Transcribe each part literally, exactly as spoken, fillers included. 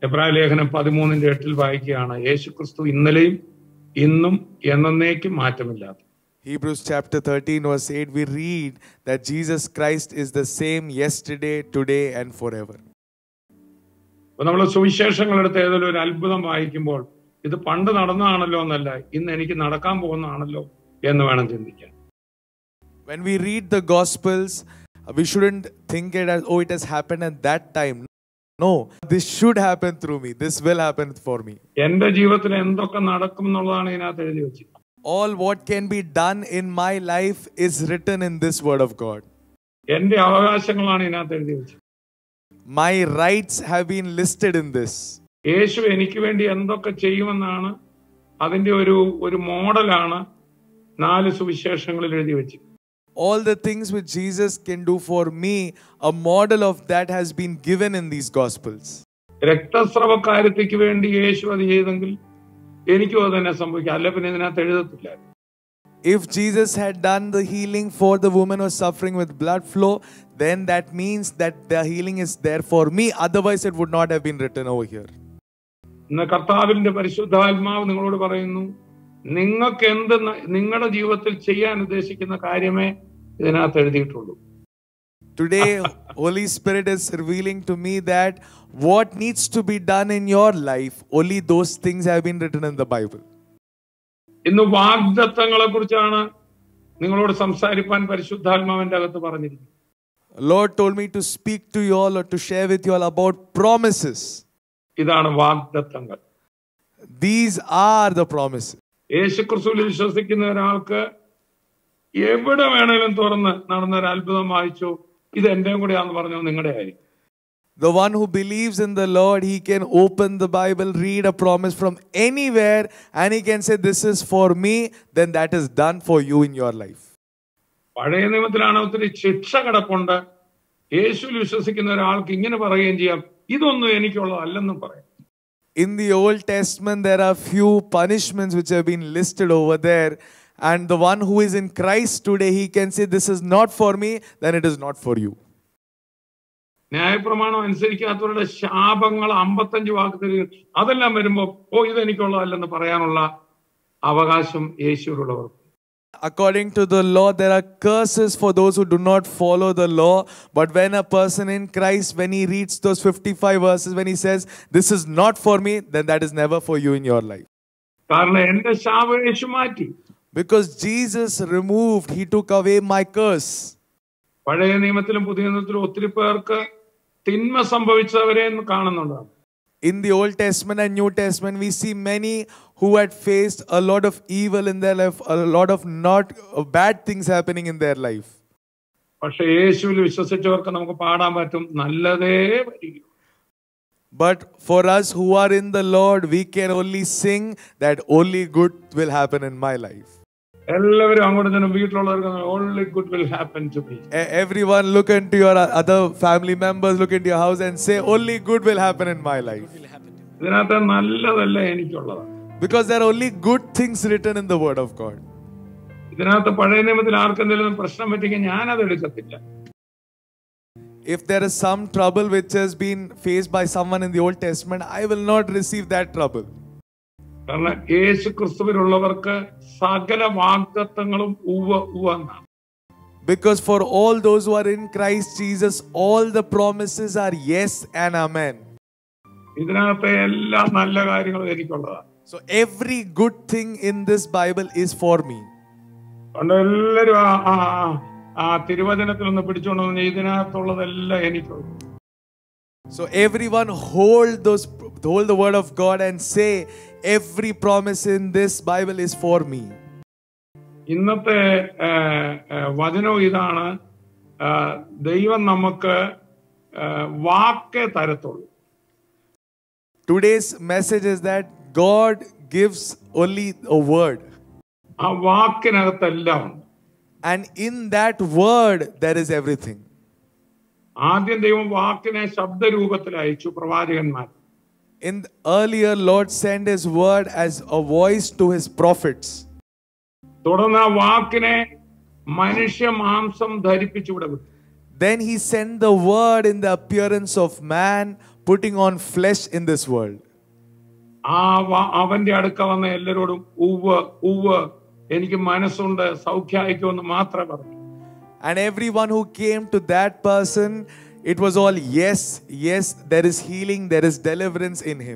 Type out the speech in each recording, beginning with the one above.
എബ്രായ ലേഖനം പതിമൂന്നിന്റെ എട്ടിൽ വായിക്കുകയാണ്, യേശുക്രിസ്തു ഇന്നലെയും ഇന്നും എന്നേക്കും മാറ്റമില്ലാത്ത. Hebrews chapter thirteen verse eight, we read that Jesus Christ is the same yesterday, today and forever. നമ്മൾ സുവിശേഷങ്ങൾ എടുത്ത് ഏതെങ്കിലും ഒരു അത്ഭുതം വായിക്കുമ്പോൾ ഇത് പണ്ട് നടന്നതാണല്ലോ എന്നല്ല, ഇന്ന് എനിക്ക് നടക്കാൻ പോകുന്നതാണല്ലോ എന്ന് വേണം ചിന്തിക്കാൻ. When we read the Gospels, we shouldn't think it as, oh, it has happened at that time. No, this should happen through me. This will happen for me. എന്റെ ജീവിതത്തിൽ എന്തൊക്കെ നടക്കും എന്നുള്ളതാണ് ഇതിനകത്ത് എഴുതി വെച്ചത്. All what can be done in my life is written in this word of God. എന്റെ അവകാശങ്ങളാണ് ഇതിനകത്ത് എഴുതി വെച്ചത്. My rights have been listed in this. യേശു എനിക്ക് വേണ്ടി എന്തൊക്കെ ചെയ്യുമെന്നാണ് അതിന്റെ ഒരു ഒരു മോഡലാണ് നാല് സുവിശേഷങ്ങളിൽ എഴുതി വെച്ചത്. All the things which Jesus can do for me, a model of that has been given in these Gospels. രക്തസ്രവക്കാരത്തിക്ക് വേണ്ടി യേശു അത് ചെയ്തെങ്കിൽ എനിക്കും അത് തന്നെ സംഭവിക്കാം, അല്ല പിന്നെ ഇതിനകത്ത് എഴുതത്തില്ല. If Jesus had done the healing for the woman who was suffering with blood flow, then that means that the healing is there for me. Otherwise, it would not have been written over here. ഇന്ന് കർത്താവിന്റെ പരിശുദ്ധാത്മാവ് നിങ്ങളോട് പറയുന്നു, നിങ്ങൾക്ക് എന്ത് നിങ്ങളുടെ ജീവിതത്തിൽ ചെയ്യാൻ ഉദ്ദേശിക്കുന്ന കാര്യമേ ഇതിനകത്ത് എഴുതിയിട്ടുള്ളൂ. Today, Holy Spirit is revealing to me that what needs to be done in your life, only those things have been written in the Bible. ഇന്ന് വാഗ്ദത്തങ്ങളെ കുറിച്ചാണ് നിങ്ങളോട് സംസാരിക്കാൻ പരിശുദ്ധാത്മാവിന്റെ അകത്ത് പറഞ്ഞിരിക്കുന്നത്. Lord told me to speak to you all or to share with you all about promises. ഇതാണ് വാഗ്ദത്തങ്ങൾ. These are the promises. യേശുക്രിസ്തുവിൽ വിശ്വസിക്കുന്ന ഒരാൾക്ക് എവിടെ വേണേലും തുറന്ന് നടന്ന ഒരു അത്ഭുതം വായിച്ചു, ഇത് എന്റെയും കൂടെയാന്ന് പറഞ്ഞു, നിങ്ങളുടെ ആയിരിക്കും. The one who believes in the Lord, he can open the Bible, read a promise from anywhere, and he can say, this is for me, then that is done for you in your life. പഴയ നിയമത്തിലാണ് ഒത്തിരി ശിക്ഷ കിടപ്പുണ്ട്. യേശുവിൽ വിശ്വസിക്കുന്ന ഒരാൾക്ക് ഇങ്ങനെ പറയുകയും ചെയ്യാം, ഇതൊന്നും എനിക്കുള്ളതല്ലെന്നും പറയാം. In the Old Testament, there are few punishments which have been listed over there, and the one who is in Christ today, he can say, this is not for me, then it is not for you. ന്യായപ്രമാണം അനുസരിക്കാത്തവരുടെ ശാപങ്ങൾ അമ്പത്തഞ്ച് വാക്യത്തിൽ അതെല്ലാം വരുമ്പോ ഓ ഇതെനിക്കുള്ളതല്ലെന്ന് പറയാനുള്ള അവകാശം യേശുവിനുള്ളവർക്ക്. According to the law, there are curses for those who do not follow the law. But when a person in Christ, when he reads those fifty-five verses, when he says, this is not for me, then that is never for you in your life. കാരണം എന്റെ ശാപം യേശു മാറ്റി. Because Jesus removed, he took away my curse. പഴയ നിയമത്തിലും പുതിയ നിയമത്തിലും ഒത്തിരി പേർക്ക് തിന്മ സംഭവിച്ചവരെ കാണുന്നുണ്ടാവും. In the Old Testament and New Testament, we see many who had faced a lot of evil in their life, a lot of not uh, bad things happening in their life. പക്ഷേ യേശുവിൽ വിശ്വസിച്ചവർക്ക് നമുക്ക് പാടാൻ പറ്റും, നല്ലതേ വരികയുള്ളൂ. But for us who are in the Lord, we can only sing that only good will happen in my life. എല്ലാവരും അങ്ങോട്ട് തന്നെ വീട്ടിലുള്ളവർക്ക് only good will happen to me. Everyone look into your other family members, look into your house and say only good will happen in my life. ഇതിനകത്ത് നല്ലതല്ല എനിക്കുള്ളതാണ്. Because there are only good things written in the word of God. ഇതിനകത്ത് പഴയ നിയമത്തിൽ ആർക്കെന്തെങ്കിലും പ്രശ്നം പറ്റിയെങ്കിൽ ഞാനത് എടുക്കത്തില്ല. If there is some trouble which has been faced by someone in the Old Testament, I will not receive that trouble. കാരണം യേശു ക്രിസ്തുവിലുള്ളവർക്ക് സകല വാഗ്ദത്തങ്ങളും ഉവ്വ ഉവ്വ എന്നാണ്. Because for all those who are in Christ Jesus, all the promises are yes and amen. ഇതിനകത്തെ എല്ലാ നല്ല കാര്യങ്ങളും എനിക്കുള്ളതാണ്. So every good thing in this Bible is for me. അതുകൊണ്ട് എല്ലാവരും ആ ആ തിരുവചനത്തിൽ ഒന്ന് പിടിച്ചോണ്ട് ഇതിനകത്തുള്ളതെല്ലാം എനിക്കുള്ളൂ. So everyone hold those hold the word of God and say every promise in this Bible is for me. ഇന്നത്തെ വചനം ഇതാണ്, ദൈവം നമുക്ക് വാക്കേ തരത്തുള്ളൂ. Today's message is that God gives only a word. ആ വാക്കിനകത്തെല്ലാം ഉണ്ട്. And in that word there is everything. ആദ്യം ദൈവം വാക്കിനെ ശബ്ദരൂപത്തിൽ അയച്ചു പ്രവാചകന്മാർ. In the earlier, Lord sent his word as a voice to his prophets. തുടർന്ന് ആ വാക്കിനെ മനുഷ്യ മാംസം ധരിപ്പിച്ചു വിടും. Then he sent the word in the appearance of man, putting on flesh in this world. ആ വ- അവന്റെ അടുക്ക വന്ന എല്ലാരോടും ഉവ്വ് ഉവ്വ് എനിക്ക് മനസ്സുണ്ട് സൗഖ്യമായിക്കുമെന്ന് മാത്രമേ പറഞ്ഞു. And everyone who came to that person, it was all yes, yes, there is healing, there is deliverance in him.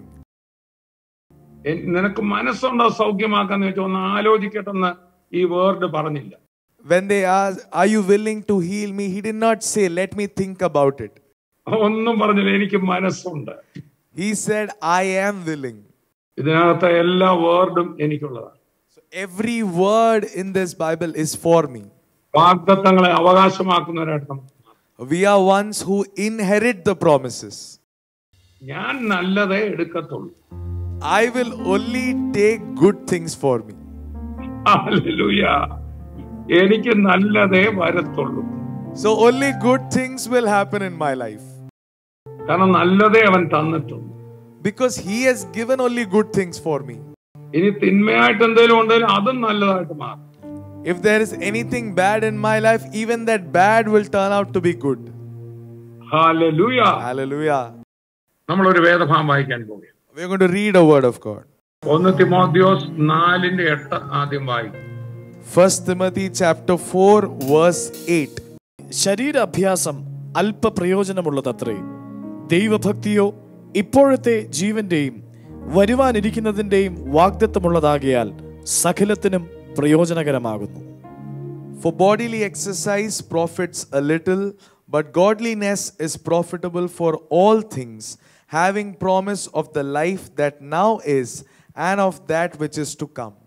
എ- നിനക്ക് മനസ്സുണ്ടോ സൗഖ്യമാക്കാന്ന് വെച്ചാൽ ഒന്ന് ആലോചിക്കട്ടെന്ന് ഈ വേർഡ് പറഞ്ഞില്ല. When they asked, are you willing to heal me? He did not say, let me think about it. ഒന്നും പറഞ്ഞില്ല, എനിക്ക് മനസ്സുണ്ട്. He said, I am willing. ഇതിനകത്തെ എല്ലാ വേർഡും എനിക്കുള്ളതാണ്. So every word in this Bible is for me. വാഗ്ദത്തങ്ങളെ അവകാശമാക്കുന്നവരായിട്ട് നമുക്ക് മാറാം. We are ones who inherit the promises. ഞാൻ നല്ലതേ എടുക്കത്തുള്ളൂ. I will only take good things for me. ഹല്ലേലൂയ. എനിക്ക് നല്ലതേ വരത്തുള്ളൂ. So only good things will happen in my life. കാരണം നല്ലതേ അവൻ തന്നിട്ടുള്ളൂ. Because he has given only good things for me. ഇനി തിന്മയായിട്ട് എന്തെങ്കിലും ഉണ്ടെങ്കിലും അതും നല്ലതായിട്ട് മാറും. If there is anything bad in my life, even that bad will turn out to be good. ഹല്ലേലൂയ. Hallelujah. നമ്മളൊരു വേദഭാഗം വായിക്കാൻ പോകുകയാണ്. We are going to read a word of God. ഒന്ന് തിമോഥെയോസ് നാലിന്റെ എട്ട് ആദ്യം വായിക്കും. First Timothy chapter four verse eight. ശരീരാഭ്യാസം അല്പപ്രയോജനമുള്ളതത്രേ. ദൈവഭക്തിയോ ഇപ്പോഴത്തെ ജീവന്റെയും വരുവാനിരിക്കുന്നതിന്റെയും വാഗ്ദത്തമുള്ളതാകിയാൽ സകലത്തിനും പ്രയോജനകരമാകുന്നു. For bodily exercise profits a little, but godliness is profitable for all things, having promise of the life that now is and of that which is to come.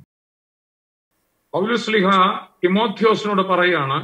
Paulose Sleeha തിമോഥെയോസിനോട് പറയാണ്,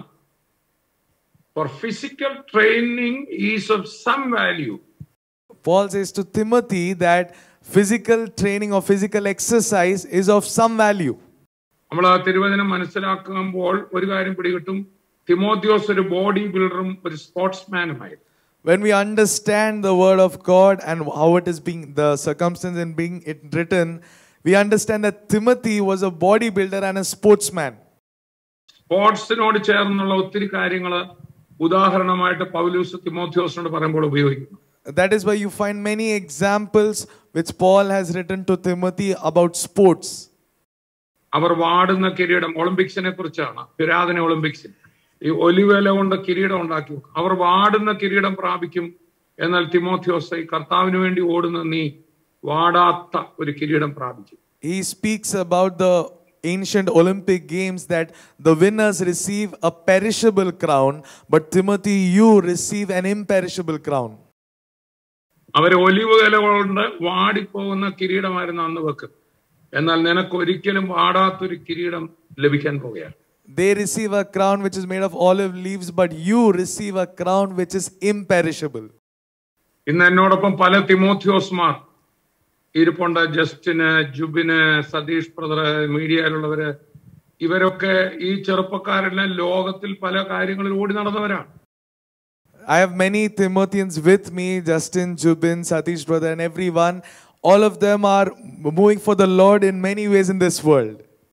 for physical training is of some value. Paul says to Timothy that physical training or physical exercise is of some value. നമ്മൾ ആ തിരുവചനം മനസ്സിലാക്കുമ്പോൾ ഒരു കാര്യം പിടികിട്ടും, തിമോഥെയോസ് ഒരു body ബിൽഡറും ഒരു സ്പോർട്സ്മാനുമായിരുന്നു. When we understand the word of God and how it is being, the circumstance in being it written, we understand that Timothy was a bodybuilder and a sportsman. സ്പോർട്സിനോട് ചേർന്നുള്ള ഒത്തിരി കാര്യങ്ങൾ ഉദാഹരണമായിട്ട് പൗലോസ് തിമോഥെയോസിനോട് പറയുമ്പോൾ ഉപയോഗിക്കുന്നു. That is why you find many examples which Paul has written to Timothy about sports. അവർ വാടുന്ന കിരീടം, ഒളിമ്പിക്സിനെ കുറിച്ചാണ്, പുരാതന ഒളിമ്പിക്സിൽ ഈ ഒലിവേല കൊണ്ട് കിരീടം ഉണ്ടാക്കി. അവർ വാടുന്ന കിരീടം പ്രാപിക്കും, എന്നാൽ തിമോഥെയോസ് ഈ കർത്താവിന് വേണ്ടി ഓടുന്ന നീ വാടാത്ത ഒരു കിരീടം പ്രാപിക്കും. He speaks about the ancient Olympic games that the winners receive a perishable crown, but Timothy, you receive an imperishable crown. അവര് ഒലിവ് ഇല കൊണ്ട് വാടിപ്പോകുന്ന കിരീടമായിരുന്നു അന്ന് വെക്കും, എന്നാൽ നിനക്ക് ഒരിക്കലും വാടാത്തൊരു കിരീടം ലഭിക്കാൻ പോകുകയാണ്. They receive a crown which is made of olive leaves, but you receive a crown which is imperishable. ഇന്ന് എന്നോടൊപ്പം പല തിമോഥെയോസ്മാർ ഇരിപ്പുണ്ട്. ജസ്റ്റിന്, ജുബിന്, സതീഷ് ബ്രദർ, മീഡിയയിലുള്ളവര്, ഇവരൊക്കെ ഈ ചെറുപ്പക്കാരെല്ലാം ലോകത്തിൽ പല കാര്യങ്ങളിൽ ഓടി നടന്നവരാണ്. I have many Timotheans with me, Justin, Jubin, Satish brother and everyone. All of them are moving for the Lord in many ways in this world.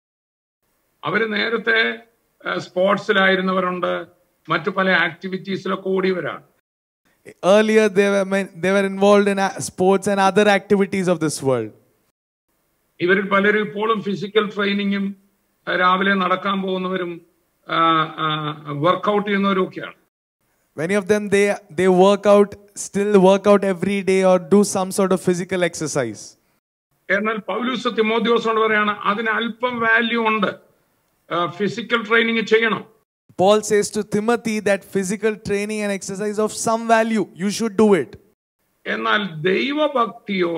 അവര് നേരത്തെ സ്പോർട്സിലായിരുന്നവരുണ്ട്, മറ്റു പല ആക്ടിവിറ്റീസിലൊക്കെ ഓടിയവരാണ്. Earlier they were they were involved in sports and other activities of this world. ഇവരിൽ പലരും ഇപ്പോഴും physical ട്രെയിനിങ്ങും രാവിലെ നടക്കാൻ പോകുന്നവരും വർക്കൗട്ട് ചെയ്യുന്നവരും ഒക്കെയാണ്. Many of them they they work out, still work out every day or do some sort of physical exercise. എന്നാൽ പൗലോസ് തിമോഥെയോസിനോട് പറയാണ്, അതിന് അല്പം വാല്യൂ ഉണ്ട്, ഫിസിക്കൽ ട്രെയിനിങ് ചെയ്യണം. Paul says to Timothy that physical training and exercise of some value, you should do it. എന്നാൽ ദൈവഭക്തിയോ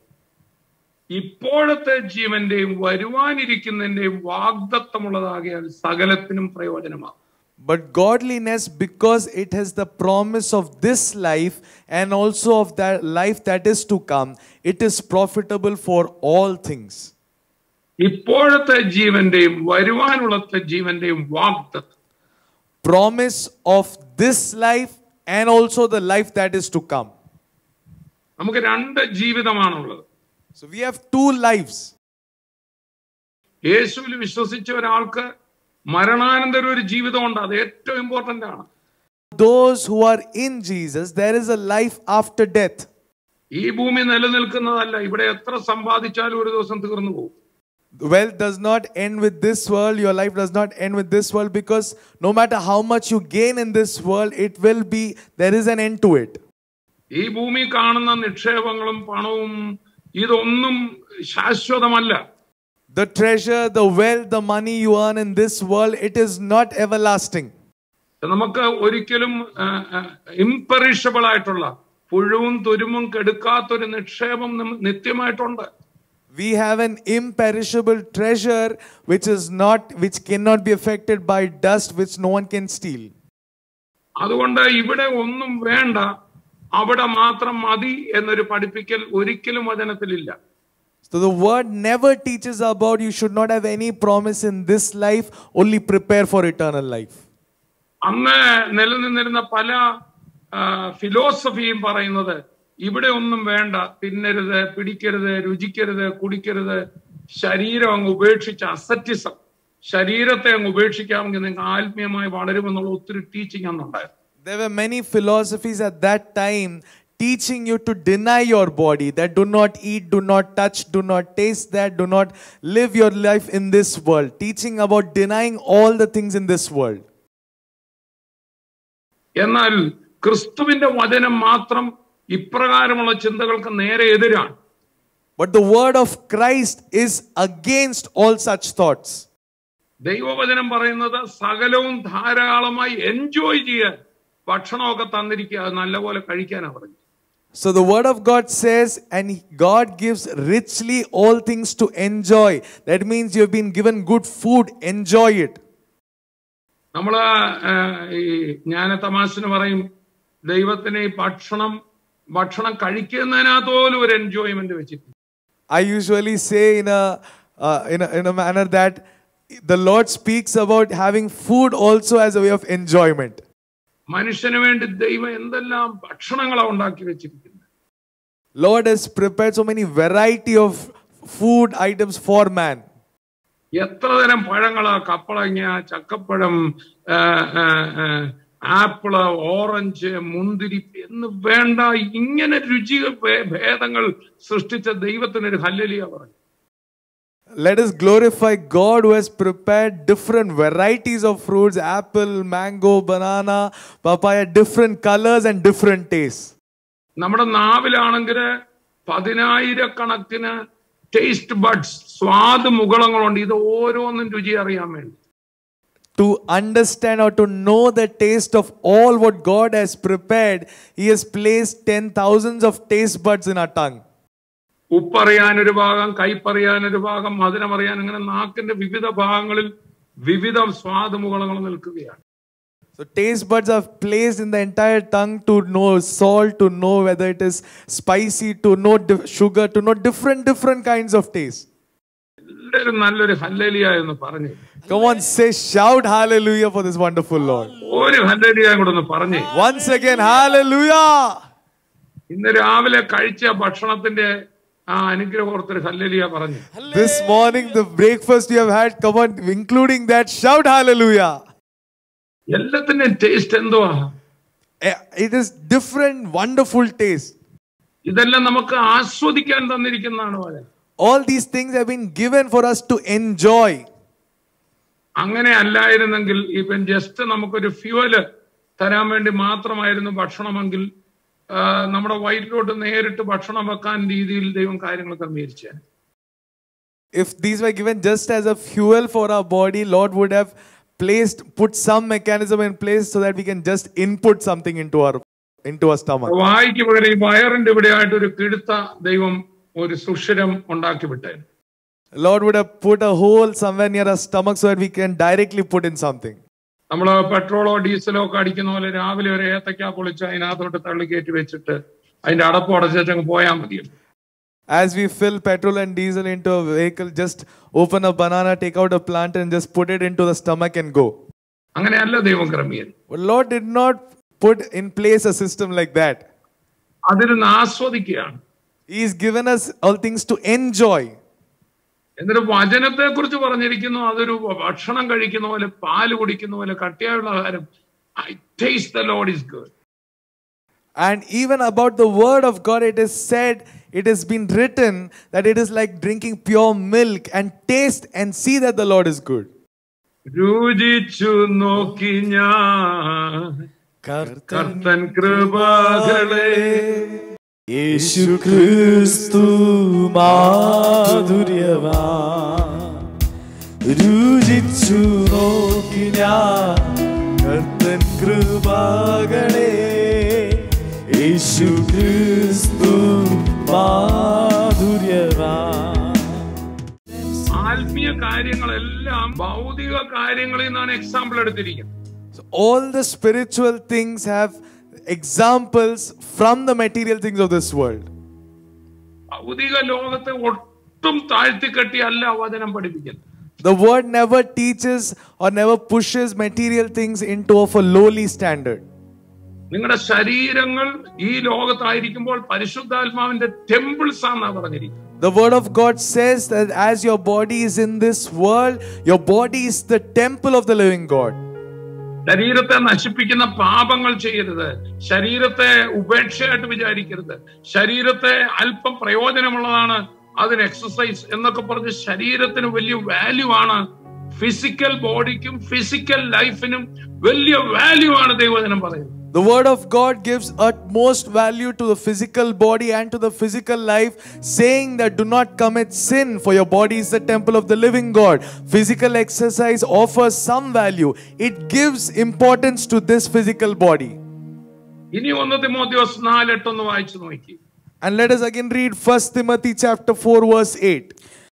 ഇപ്പോഴത്തെ ജീവന്റെയും വരുവാനിരിക്കുന്നതിന്റെയും വാഗ്ദത്തമുള്ളതാകിയാൽ സകലത്തിനും പ്രയോജനമാകും. But godliness, because it has the promise of this life and also of that life that is to come, it is profitable for all things. ഇപ്പോഴത്തെ ജീവന്റെയും വരുവാനുള്ളത്തെ ജീവന്റെയും വാഗ്ദത്തം, promise of this life and also the life that is to come. നമുക്ക് രണ്ട് ജീവിതമാണുള്ളത്. So we have two lives. യേശുവിൽ വിശ്വസിച്ച ഒരാൾക്ക് മരണാനന്തരം ഒരു ജീവിതമുണ്ട്, അത് ഏറ്റവും ഇമ്പോർട്ടന്റ് ആണ്. Those who are in Jesus, there is a life after death. ഈ ഭൂമി നിലനിൽക്കുന്നതല്ല. ഇവിടെ എത്ര സമ്പാദിച്ചാലും ഒരു ദിവസം തീർന്നു പോകും. Wealth does not end with this world. Your life does not end with this world, because no matter how much you gain in this world, it will be, there is an end to it. ഈ ഭൂമി കാണുന്ന നിക്ഷേപങ്ങളും പണവും ഇതൊന്നും ശാശ്വതമല്ല. The treasure, the wealth, the money you earn in this world, it is not everlasting. നമുക്ക് ഒരിക്കലും ഇംപെറിഷബിൾ ആയിട്ടുള്ള പുഴുവും തുരുമ്പും കെടുക്കാത്തൊരു നിക്ഷേപം നിത്യമായിട്ടുണ്ട്. We have an imperishable treasure which is not, which cannot be affected by dust, which no one can steal. അതുകൊണ്ട് ഇവിടെ ഒന്നും വേണ്ട, അവിടെ മാത്രം മതി എന്നൊരു പഠിപ്പിക്കൽ ഒരിക്കലും വചനത്തിലില്ല. So the word never teaches about you should not have any promise in this life, only prepare for eternal life. അന്ന് നിലനിന്നിരുന്ന പല ഫിലോസഫിയും പറയുന്നത് ഇവിടെ ഒന്നും വേണ്ട, തിന്നരുത്, പിടിക്കരുത്, രുചിക്കരുത്, കുടിക്കരുത്, ശരീരം അങ്ങ് ഉപേക്ഷിച്ച അസറ്റിസം, ശരീരത്തെ അങ്ങ് ഉപേക്ഷിക്കാമെങ്കിൽ നിങ്ങൾക്ക് ആത്മീയമായി വളരുമെന്നുള്ള ഒത്തിരി ടീച്ചിങ് അന്നുണ്ടായിരുന്നു. There were many philosophies at that time teaching you to deny your body, that do not eat, do not touch, do not taste that, do not live your life in this world, teaching about denying all the things in this world. എന്നാൽ ക്രിസ്തുവിന്റെ വചനം മാത്രം ഇപ്രകാരമുള്ള ചിന്തകൾക്ക് നേരെ എതിരാണ്. But the word of Christ is against all such thoughts. ദൈവവചനം പറയുന്നത് സകലവും ധാരാളമായി എൻജോയ് ചെയ്യാൻ ഭക്ഷണമൊക്കെ തന്നിരിക്കുക, അത് നല്ലപോലെ കഴിക്കാനാണ് പറഞ്ഞത്. So the word of God says, and God gives richly all things to enjoy. That means you have been given good food, enjoy it. നമ്മള് ഈ ഞാൻ തമാശന് പറയും, ദൈവത്തിന് ഈ ഭക്ഷണം ഭക്ഷണം കഴിക്കുന്നതിനകത്ത് പോലും ഒരു എൻജോയ്മെന്റ് വെച്ചിട്ടുണ്ട്. I usually say in a, uh, in a in a manner that the Lord speaks about having food also as a way of enjoyment. മനുഷ്യന് വേണ്ടി ദൈവം എന്തെല്ലാം ഭക്ഷണങ്ങളാണ് ഉണ്ടാക്കി വെച്ചിരിക്കുന്നത്. Lord has prepared so many variety of food items for man. എത്ര തരം പഴങ്ങളാ, കപ്പളങ്ങ, ചക്കപ്പഴം, apple, orange, മുന്തിരി എന്ന് വേണ്ട, ഇങ്ങനെ രുചി ഭേദങ്ങൾ സൃഷ്ടിച്ച ദൈവത്തിനൊരു ഹല്ലേലൂയ പറഞ്ഞു. Let us glorify God who has prepared different varieties of fruits, apple, mango, banana, papaya, different colors and different tastes. നമ്മുടെ നാവിലാണെങ്കിൽ പതിനായിരക്കണക്കിന് ടേസ്റ്റ് ബഡ്സ്, സ്വാദ് മുകളങ്ങളുണ്ട്. ഇത് ഓരോന്നും രുചി അറിയാൻ വേണ്ടി. To understand or to know the taste of all what God has prepared, He has placed ten thousands of taste buds in our tongue. ഉപ്പറിയാനൊരു ഭാഗം, കയ്പറിയാനൊരു ഭാഗം, മധുരമറിയാൻ, അങ്ങനെ നാക്കിന്റെ വിവിധ ഭാഗങ്ങളിൽ വിവിധ സ്വാദ് മുകളങ്ങൾ നിൽക്കുകയാണ്. So taste buds are placed in the entire tongue to know salt, to know whether it is spicy, to know sugar, to know different different kinds of taste. എല്ലാവരും നല്ലൊരു ഹല്ലേലൂയ എന്ന് പറഞ്ഞു. Come on, say shout hallelujah for this wonderful Lord. ഒരു ഹല്ലേലൂയ കൂടെ ഒന്ന് പറഞ്ഞു. Once again, hallelujah. ഇന്ന് രാവിലെ കഴിച്ച ഭക്ഷണത്തിന്റെ ആ അനുഗ്രഹം ഓർത്തൊരു ഹല്ലേലൂയ പറഞ്ഞു. This morning the breakfast you have had, come on, including that, shout hallelujah. എല്ലാത്തിന്റെയും ടേസ്റ്റ് എന്തുവാ? It is different wonderful taste. ഇതെല്ലാം നമുക്ക് ആസ്വദിക്കാൻ തന്നിരിക്കുന്നതാണ് പോലെ. All these things have been given for us to enjoy. അങ്ങനെ അല്ലായിരുന്നെങ്കിൽ ഇപ്പം ജസ്റ്റ് നമുക്കൊരു ഫ്യൂവല് തരാൻ വേണ്ടി മാത്രമായിരുന്നു ഭക്ഷണമെങ്കിൽ നമ്മുടെ വയറ്റിലോട്ട് നേരിട്ട് ഭക്ഷണം വെക്കാൻ രീതിയിൽ ദൈവം കാര്യങ്ങൾ ക്രമീകരിച്ചു. If these were given just as a fuel for our body, Lord would have placed, put some mechanism in place so that we can just input something into our into our stomach. വായിക്ക് പകരം ഈ വയറിന്റെ ഇവിടെയായിട്ട് ഒരു കിടുത്ത ദൈവം ഒരു സുഷിരം ഉണ്ടാക്കി വിട്ടേ. Lord would have put a hole somewhere near our stomach so that we can directly put in something. നമ്മള് പെട്രോളോ ഡീസലോ ഒക്കെ അടിക്കുന്ന പോലെ രാവിലെ ഒരു ഏത്തക്ക പൊളിച്ച് അതിനകത്തോട്ട് തള്ളി കയറ്റി വെച്ചിട്ട് അതിന്റെ അടപ്പ് അടച്ചു പോയാൽ മതി. As we fill petrol and diesel into a vehicle, just open a banana, take out a plant and just put it into the stomach and go. അങ്ങനെയല്ല ദൈവം ക്രമീകരിച്ചു. But Lord did not put in place a system like that. അതിരുന്ന് ആസ്വദിക്കുകയാണ്. He has given us all things to enjoy. എന്നിട്ട് വചനത്തെ കുറിച്ച് പറഞ്ഞിരിക്കുന്നു, അതൊരു ഭക്ഷണം കഴിക്കുന്ന പോലെ, പാല് കുടിക്കുന്ന പോലെ കട്ടിയായുള്ള ആഹാരം. I taste the Lord is good. And even about the word of God, it is said, it has been written that it is like drinking pure milk, and taste and see that the Lord is good. രുചിച്ചു നോക്കി ഞാൻ കർത്തൻ കൃപകളെ യേശു ക്രിസ്തു മാധുര്യവാ രുചിച്ചു നോക്കി ഞാൻ കർത്തൻ കൃപകളെ യേശു ക്രിസ്തു മാധുര്യവാ. ആത്മീയ കാര്യങ്ങളെല്ലാം ഭൗതിക കാര്യങ്ങളിൽ നിന്നാണ് എക്സാമ്പിൾ എടുത്തിരിക്കുന്നത്. So all the spiritual things have examples from the material things of this world. ഭൗതിക ലോകത്തെ ഒട്ടും താഴ്ത്തിക്കെട്ടിയല്ല വചനം പഠിപ്പിക്കുന്നത്. The word never teaches or never pushes material things into of a lowly standard. നിങ്ങളുടെ ശരീരങ്ങൾ ഈ ലോകത്തായിരിക്കുമ്പോൾ പരിശുദ്ധാത്മാവിന്റെ ടെമ്പിൾസ് ആണെന്നാണ് പറഞ്ഞിരിക്കുന്നത്. The word of God says that as your body is in this world, your body is the temple of the living God. ശരീരത്തെ നശിപ്പിക്കുന്ന പാപങ്ങൾ ചെയ്യരുത്. ശരീരത്തെ ഉപേക്ഷയായിട്ട് വിചാരിക്കരുത്. ശരീരത്തെ അല്പം പ്രയോജനമുള്ളതാണ്, അതിന് എക്സസൈസ് എന്നൊക്കെ പറഞ്ഞ് ശരീരത്തിന് വലിയ വാല്യൂ ആണ്. ഫിസിക്കൽ ബോഡിക്കും ഫിസിക്കൽ ലൈഫിനും വലിയ വാല്യൂ ആണ് ദൈവവചനം പറയുന്നത്. The word of God gives utmost value to the physical body and to the physical life, saying that do not commit sin, for your body is the temple of the living God. Physical exercise offers some value. It gives importance to this physical body. ഇനി ഒന്ന് തിമോഥെയോസ് നാല് എട്ട് ഒന്ന് വായിച്ചു നോക്കി. And let us again read First Timothy chapter four verse eight.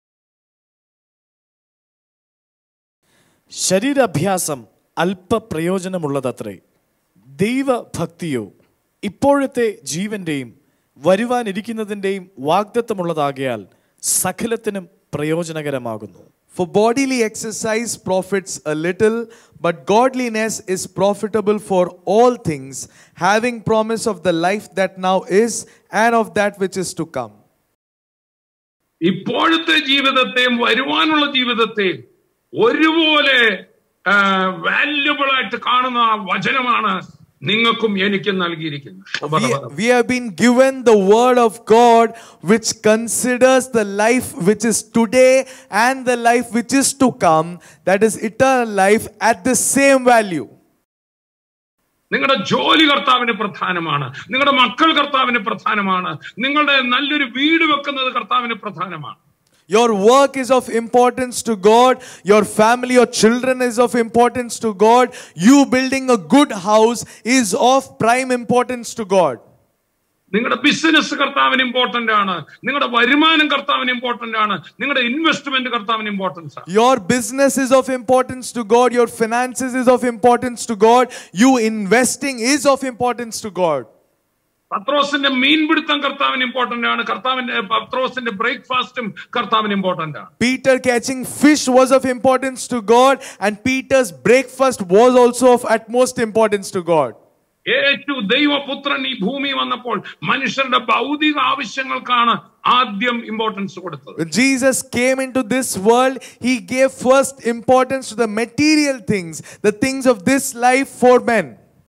ശരീരാഭ്യാസം അല്പ പ്രയോജനമുള്ളതത്രേ, ദൈവഭക്തിയോ ഇപ്പോഴത്തെ ജീവന്റെയും വരുവാനിരിക്കുന്നതിന്റെയും വാഗ്ദത്തമുള്ളതാകയാൽ സകലത്തിനും പ്രയോജനകരമാകുന്നു. For bodily exercise profits a little, but godliness is profitable for all things, having promise of the life that now is and of that which is to come. ഇപ്പോഴത്തെ ജീവിതത്തെയും വരുവാനുള്ള ജീവിതത്തെയും ഒരുപോലെ valuable ആയിട്ട് കാണുന്ന വചനമാണ് നിങ്ങൾക്കും എനിക്കും നൽകിയിരിക്കുന്നത്. We have been given the word of God, which considers the life which is today and the life which is to come, that is eternal life, at the same value. നിങ്ങളുടെ ജോലി കർത്താവിന് പ്രധാനമാണ്. നിങ്ങളുടെ മക്കൾ കർത്താവിന് പ്രധാനമാണ്. നിങ്ങളുടെ നല്ലൊരു വീട് വെക്കുന്നത് കർത്താവിന് പ്രധാനമാണ്. Your work is of importance to God. Your family, your children is of importance to God. You building a good house is of prime importance to God. നിങ്ങളുടെ ബിസിനസ് കർത്താവിന് ഇമ്പോർട്ടന്റ് ആണ്. നിങ്ങളുടെ വരുമാനം കർത്താവിന് ഇമ്പോർട്ടന്റ് ആണ്. നിങ്ങളുടെ ഇൻവെസ്റ്റ്മെന്റ് കർത്താവിന് importance ആണ്. Your business is of importance to God. Your finances is of importance to God. You investing is of importance to God. പത്രോസിന്റെ മീൻപിടുത്തം കർത്താവിന് ഇമ്പോർട്ടന്റ് ആണ്. കർത്താവിന്റെ പത്രോസിന്റെ ബ്രേക്ക്ഫാസ്റ്റും കർത്താവിന് ഇമ്പോർട്ടന്റ് ആണ്. Peter catching fish was of importance to God, and Peter's breakfast was also of utmost importance to God. യേശു ദൈവപുത്രൻ ഈ ഭൂമി വന്നപ്പോൾ മനുഷ്യരുടെ ഭൗതിക ആവശ്യങ്ങൾക്കാണ് ആദ്യം ഇമ്പോർട്ടൻസ് കൊടുത്തത്. When Jesus came into this world, he gave first importance to the material things, the things of this life for men.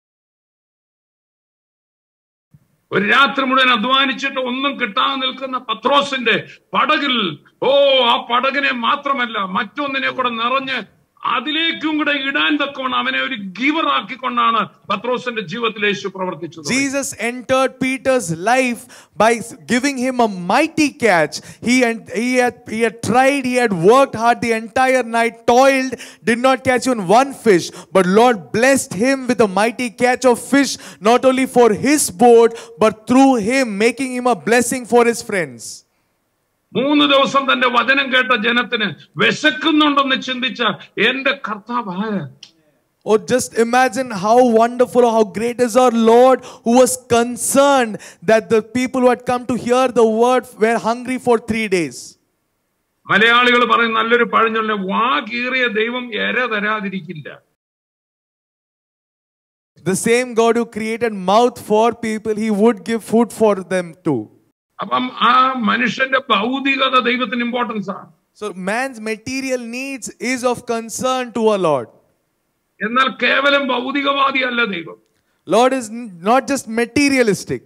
ഒരു രാത്രി മുഴുവൻ അധ്വാനിച്ചിട്ട് ഒന്നും കിട്ടാതെ നിൽക്കുന്ന പത്രോസിന്റെ പടകിൽ, ഓ ആ പടകിനെ മാത്രമല്ല മറ്റൊന്നിനെ കൂടെ നിറഞ്ഞ് അതിലേക്കും കൂടെ ഇടാൻ തക്കവണ്ണം അവനെ ഒരു ഗിവർ ആക്കിക്കൊണ്ടാണ് പത്രോസിന്റെ ജീവിതത്തിൽ യേശു പ്രവർത്തിച്ചത്. Jesus entered Peter's life by giving him a mighty catch. He and he had he had tried, he had worked hard the entire night, toiled, did not catch even one fish, but Lord blessed him with a mighty catch of fish, not only for his boat but through him making him a blessing for his friends. മൂന്ന് ദിവസം തന്റെ വചനം കേട്ട ജനത്തിന് വിശക്കുന്നുണ്ടെന്ന് ചിന്തിച്ച എന്റെ കർത്താവ് ആര്? Oh, just imagine how wonderful or how great is our Lord, who was concerned that the people who had come to hear the word were hungry for three days. മലയാളികൾ പറയും നല്ലൊരു പഴഞ്ചൊല്ല്, വാ കീറിയ ദൈവം എര തരാതിരിക്കില്ല. The same God who created mouth for people, he would give food for them too. അപ്പം ആ മനുഷ്യന്റെ ഭൗതികത ദൈവത്തിന് ഇമ്പോർട്ടൻസ് ആണ്. So man's material needs is of concern to our Lord. എന്നാൽ കേവലം ഭൗതികവാദി അല്ല ദൈവം. Lord is n- not just materialistic.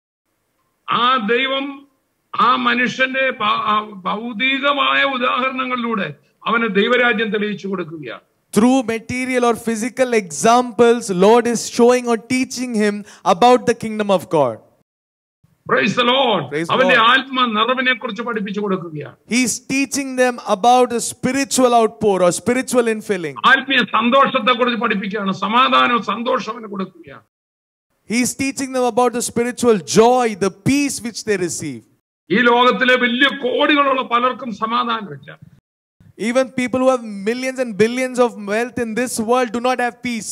ആ ദൈവം ആ മനുഷ്യന്റെ ഭ- ആ ഭൗതികമായ ഉദാഹരണങ്ങളിലൂടെ അവന് ദൈവരാജ്യം തെളിയിച്ചു കൊടുക്കുകയാണ്. Through material or physical examples, Lord is showing or teaching him about the kingdom of God. Praise the Lord. Praise the അവന്റെ Lord. ആത്മ നിറവിനെ കുറിച്ച് പഠിപ്പിച്ചു കൊടുക്കുകയാണ്. He's teaching them about a spiritual outpour or spiritual infilling. ആത്മീയ സന്തോഷത്തെ കുറിച്ച് പഠിപ്പിക്കുകയാണ്. സമാധാനവും സന്തോഷം അവന് കൊടുക്കുകയാണ്. He's teaching them about the spiritual joy, the peace which they receive. ഈ ലോകത്തിലെ വലിയ കോടികളുള്ള പലർക്കും സമാധാനമില്ല. Even people who have millions and billions of wealth in this world do not have peace.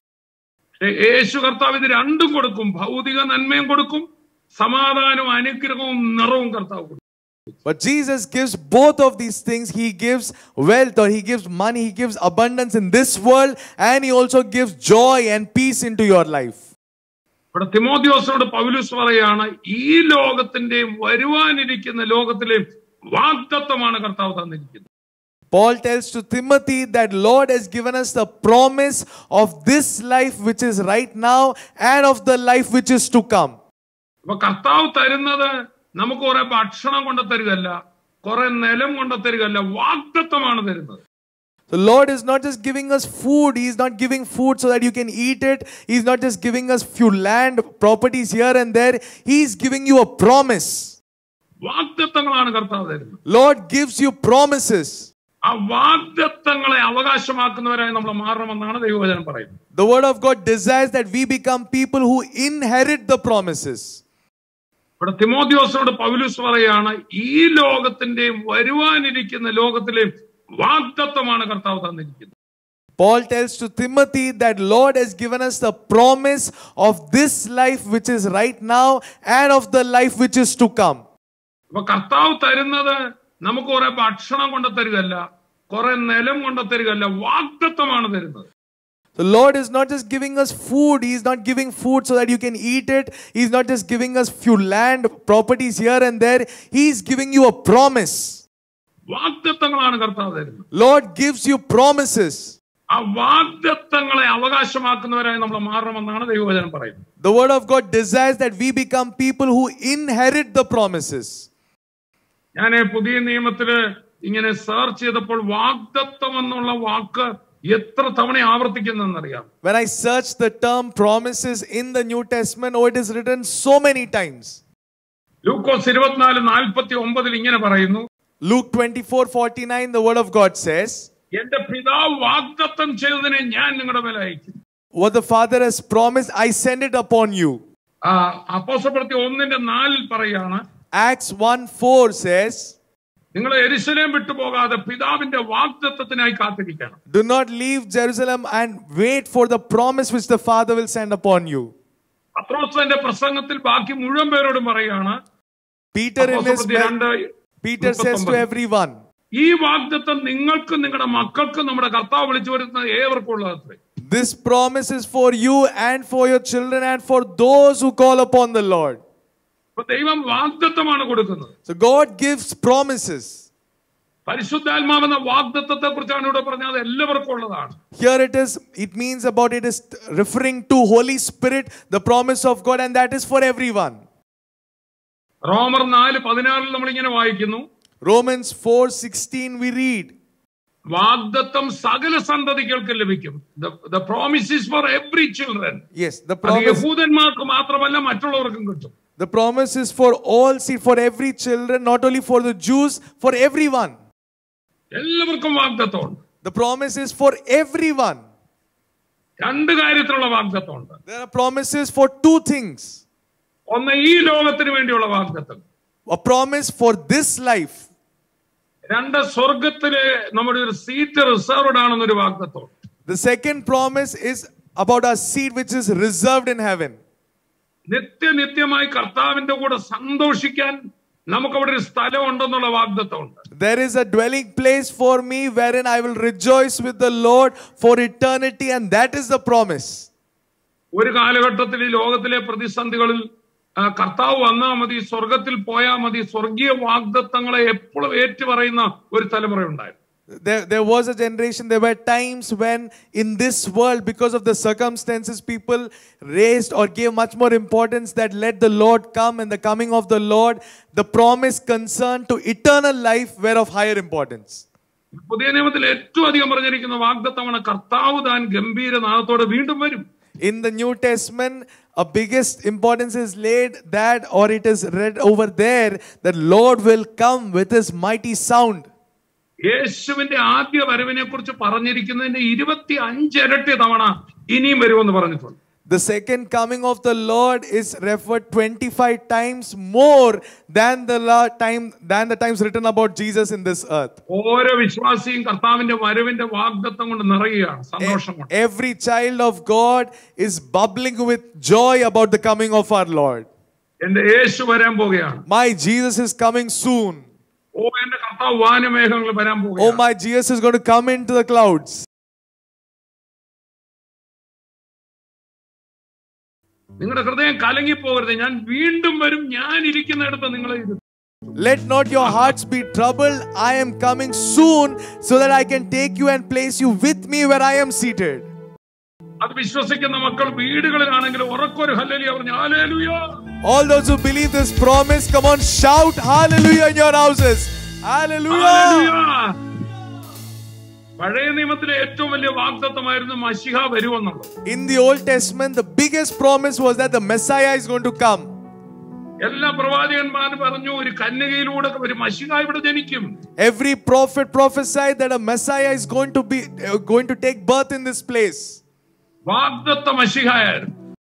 യേശു കർത്താവ് ഇത് രണ്ടും കൊടുക്കും. ഭൗതിക നന്മയും കൊടുക്കും, സമാധാനവും അനുഗ്രഹവും നിറവും കർത്താവ് കൊടുക്കും. But Jesus gives both of these things. He gives wealth or he gives money, he gives abundance in this world, and he also gives joy and peace into your life. ഇവിടെ തിമോഥെയോസിനോട് പൗലോസ് പറയാണ്, ഈ ലോകത്തിന്റെയും വരുവാനിരിക്കുന്ന ലോകത്തിലെയും വാഗ്ദത്തമാണ് കർത്താവ് തന്നിരിക്കുന്നത്. Paul tells to Timothy that Lord has given us the promise of this life which is right now and of the life which is to come. അപ്പൊ കർത്താവ് തരുന്നത് നമുക്ക് കുറെ ഭക്ഷണം കൊണ്ട് തരികയല്ല, കുറെ നിലം കൊണ്ട് തരികയല്ല, വാഗ്ദത്തമാണ് തരുന്നത്. The Lord is not just giving us food. He is not giving food so that you can eat it. He is not just giving us few land properties here and there. He is giving you a promise. വാഗ്ദത്തങ്ങളാണ് കർത്താവ് തരുന്നത്. Lord gives you promises. ആ വാഗ്ദത്തങ്ങളെ അവകാശമാക്കുന്നവരായി നമ്മൾ മാറണമെന്നാണ് ദൈവവചനം പറയുന്നത്. The word of God desires that we become people who inherit the promises. ഇവിടെ തിമോഥെയോസിനോട് പൗലോസ് പറയാണ്, ഈ ലോകത്തിന്റെയും വരുവാനിരിക്കുന്ന ലോകത്തിലെയും വാഗ്ദത്തമാണ് കർത്താവ് തന്നിരിക്കുന്നത്. Paul tells to Timothy that Lord has given us the promise of this life which is right now and of the life which is to come. അപ്പൊ കർത്താവ് തരുന്നത് നമുക്ക് കുറെ ഭക്ഷണം കൊണ്ട് തരികയല്ല, കുറെ നിലം കൊണ്ട് തരികയല്ല, വാഗ്ദത്തമാണ് തരുന്നത്. The Lord is not just giving us food. He is not giving food so that you can eat it. He is not just giving us few land properties here and there. He is giving you a promise. വാഗ്ദത്തങ്ങളാണ് കർത്താവ് തരുന്നത്. Lord gives you promises. ആ വാഗ്ദത്തങ്ങളെ അവകാശമാക്കുന്നവരായി നമ്മൾ മാറണമെന്നാണ് ദൈവവചനം പറയുന്നത്. The word of God desires that we become people who inherit the promises. ഞാൻ പുതിയ നിയമത്തില് ഇങ്ങനെ search ചെയ്തപ്പോൾ വാഗ്ദത്തം എന്നുള്ള വാക്ക് എത്ര തവണ ആവർത്തിക്കുന്നറിയാം. When I searched the term promises in the New Testament, oh, it is written so many times. ലൂക്കോസ് ഇരുപത്തിനാല് നാൽപ്പത്തി ഒമ്പതിൽ ഇങ്ങനെ പറയുന്നു, Luke twenty-four forty-nine, the word of God says, എന്റെ പിതാവ് വാഗ്ദത്തം ചെയ്തതിനെ ഞാൻ നിങ്ങളുടെ മേൽ അയക്കും. what the Father has promised, I send it upon you. അപ്പോസ്തലപ്രവൃത്തി ഒന്നിന്റെ നാലിൽ പറയാണ്, Acts one four says, നിങ്ങൾ യെരൂശലേം വിട്ടുപോകാതെ പിതാവിന്റെ വാഗ്ദത്തത്തിനായി കാത്തിരിക്കണം. do not leave Jerusalem and wait for the promise which the Father will send upon you. പത്രോസിന്റെ പ്രസംഗത്തിൽ ബാക്കി മുഴുവൻ പേരോടും പറയാണ്, Peter in his അപ്പോസ്തലപ്രവൃത്തി രണ്ട് Peter says to everyone, ഈ വാഗ്ദത്തം നിങ്ങൾക്കും നിങ്ങളുടെ മക്കൾക്കും നമ്മുടെ കർത്താവ് വിളിച്ചു വരുന്ന ഏവർക്കും ഉള്ളതത്രേ. this promise is for you and for your children and for those who call upon the Lord. അപ്പൊ ദൈവം വാഗ്ദത്തമാണ് കൊടുക്കുന്നത്. So God gives promises. പരിശുദ്ധാത്മാവെന്ന വാഗ്ദത്തത്തെ കുറിച്ചാണ് ഇവിടെ പറഞ്ഞത്. അത് എല്ലാവർക്കും ഉള്ളതാണ്. Here it is, it means about it is referring to Holy Spirit, the promise of God, and that is for everyone. റോമർ നാല് പതിനാറിൽ നമ്മൾ ഇങ്ങനെ വായിക്കുന്നു, Romans four sixteen we read, വാഗ്ദത്തം സകല സന്തതികൾക്ക് ലഭിക്കും. The promise is for every children. yes, the അത് promise, യഹൂദന്മാർക്ക് മാത്രമല്ല മറ്റുള്ളവർക്കും കിട്ടും. the promise is for all seed, for every children, not only for the Jews, for everyone. എല്ലാവർക്കും വാഗ്ദത്തമുണ്ട്. The promise is for everyone. രണ്ട് കാര്യത്തിലുള്ള വാഗ്ദത്തമുണ്ട്. There are promises for two things. ഒന്ന് ഈ ലോകത്തിന് വേണ്ടിയുള്ള വാഗ്ദത്തം, A promise for this life. രണ്ട് സ്വർഗത്തിലെ നമ്മുടെ ഒരു സീറ്റ് റിസർവ്ഡ് ആണെന്നൊരു വാഗ്ദത്തം. The second promise is about a seat which is reserved in heaven. നിത്യനിത്യമായി കർത്താവിന്റെ കൂടെ സന്തോഷിക്കാൻ നമുക്ക് അവിടെ ഒരു സ്ഥലം ഉണ്ടെന്നുള്ള വാഗ്ദത്തമുണ്ട്. There is a dwelling place for me wherein I will rejoice with the Lord for eternity, and that is the promise. ഒരു കാലഘട്ടത്തിൽ ഈ ലോകത്തിലെ പ്രതിസന്ധികളിൽ കർത്താവ് വന്നാൽ മതി, സ്വർഗത്തിൽ പോയാൽ മതി, സ്വർഗീയ വാഗ്ദത്തങ്ങളെ എപ്പോഴും ഏറ്റുപറയുന്ന ഒരു തലമുറ ഉണ്ടായിരുന്നു. There, there was a generation, there were times when in this world, because of the circumstances, people raised or gave much more importance that let the Lord come, and the coming of the Lord, the promise concerned to eternal life, were of higher importance. പുതിയ നിയമത്തിൽ ഏറ്റവും അധികം പറഞ്ഞിരിക്കുന്ന വാഗ്ദത്തമാണ് കർത്താവ് താൻ ഗംഭീര നാദത്തോടെ വീണ്ടും വരും. In the New Testament, a biggest importance is laid that, or it is read over there, that Lord will come with his mighty sound. യേശുവിന്റെ ആദ്യ വരവിനെ കുറിച്ച് പറഞ്ഞിരിക്കുന്നതിന്റെ ഇരുപത്തി അഞ്ച് ഇരട്ടി തവണ ഇനിയും വരുമെന്ന് പറഞ്ഞിട്ടുണ്ട്. The second coming of the Lord is referred twenty-five times more than the time than the times written about Jesus in this earth. ഓരോ വിശ്വാസിയും കർത്താവിന്റെ വരവിന്റെ വാഗ്ദത്തം കൊണ്ട് നിറയുകയാണ്, സന്തോഷം കൊണ്ട്. Every child of God is bubbling with joy about the coming of our Lord. എന്റെ യേശു വരാൻ പോകുകയാണ്. My Jesus is coming soon. ഓ എന്റെ കർത്താവ് വാനമേഘങ്ങളിൽ വരാൻ Oh, പോകുകയാണ്. my Jesus is going to come into the clouds. നിങ്ങളുടെ ഹൃദയം കലങ്ങിപ്പോകരുത്. ഞാൻ വീണ്ടും വരും, ഞാൻ ഇരിക്കുന്നിടത്ത് നിങ്ങളെ ഇരുത്തും. Let not your hearts be troubled. I am coming soon, so that I can take you and place you with me where I am seated. അത് വിശ്വസിക്കുന്ന മക്കൾ വീടുകളിലാണെങ്കിൽ ഉറക്കൊരു ഹല്ലേലൂയ പറഞ്ഞു. ഹല്ലേലൂയ. All those who believe this promise, come on, shout hallelujah in your houses. Hallelujah. ഹല്ലേലൂയ. പഴയ നിയമത്തിലെ ഏറ്റവും വലിയ വാഗ്ദത്തമായിരുന്നു മശിഹ വരുമെന്നുള്ളത്. In the Old Testament, the biggest promise was that the Messiah is going to come. എല്ലാ പ്രവാചകന്മാരും പറഞ്ഞു ഒരു കന്യകയിലൂടെ ഒരു മശിഹ ഇവിടെ ജനിക്കും. Every prophet prophesied that a Messiah is going to be uh, going to take birth in this place. വാഗ്ദത്ത മശിഹയായിരുന്നു.